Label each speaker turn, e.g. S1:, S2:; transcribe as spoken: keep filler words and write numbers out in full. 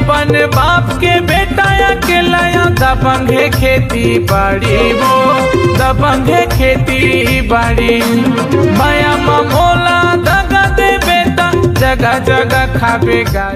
S1: अपन बाप के बेटा अकेला दबंगे खेती बाड़ी वो दबंगे खेती बाड़ी। माया ममोला दगा दे बेटा जगह जगह खाबे गाड़ी।